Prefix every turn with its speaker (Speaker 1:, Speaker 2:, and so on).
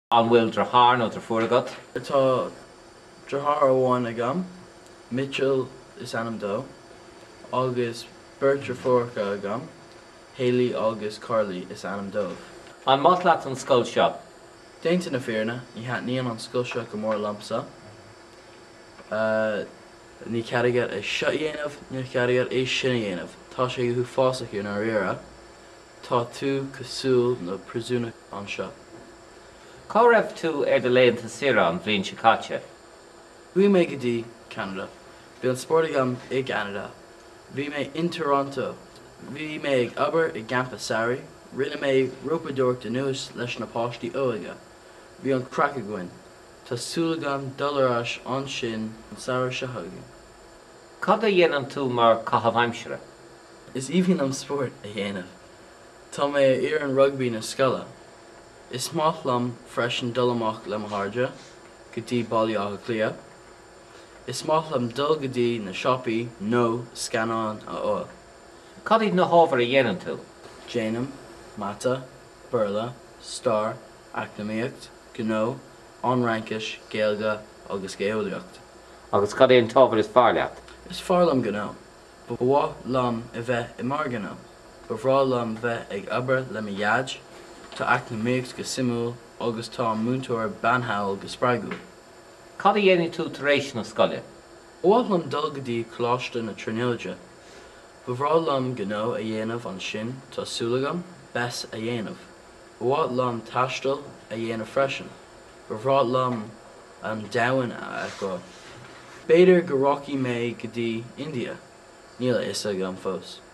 Speaker 1: An bhfuil drachar nó fuagat?
Speaker 2: Tá drachar amháin agam, Mitchell is anam dó, agus Bertra Forca agam, Haley agus Carly is anam dó.
Speaker 1: An matlaat an scoil seo?
Speaker 2: Déanta na fearna, ní hat níon an scoil seo go mór lamsa. Ní ceadagad é seo dhéanamh, ní ceadagad é sinna dhéanamh. Tá sé go fásacha ar na riara, tá tú cosúil na presúna an seo.
Speaker 1: Cá raibh tú de léanta sira an bhliain se caite?
Speaker 2: Bhí mé go dtí Canada. Bhí an sport agam i Canada. Bhí mé in Toronto. Bhí mé ag aber i Gampa Sari. Rinne mé ropadúirt de nuas leis na páistí óige. Bhí an crack aguain. Tásúil agam dul-arás an sin an saoir se thugainn.
Speaker 1: Cad a dhéanam tú mar cathbhaimsere?
Speaker 2: Is even am sport a dhéanamh. Tá mé ar an rugby na scoile. Is maith liom freisin dul amach le mo háide, go dtí bailíocha clia. Is maith liom dul go dtí na siopaí nó scanán a óil.
Speaker 1: Cad iad na hábhar a dhéanam tú?
Speaker 2: Déanam, mata, burla, star, acnamaíocht, gnó, anrankis, géalga agus géolaíocht.
Speaker 1: Agus cad é an tábhar is fearr leat?
Speaker 2: Is fearr liom gnó, ba bhá liom a bheith I mar gnó, ba bhrá liom bheith ag aber le mo dhead, tá acnamaíocht go simúil agus tá múntóir bantheil go spreagú.
Speaker 1: Cad a dhéanamh tú tar éis na scoile?
Speaker 2: Bhá liom dul go dtí chláiste na tríneilge. Ba bhrá liom gnó a dhéanamh an sin tásúil agam bes a dhéanamh. Bhá liom taistil a dhéanamh freisin. Ba bhrá liom an domhain a go. B'fhéidir go rocfaí mé go dtí India. Níl is agam fós.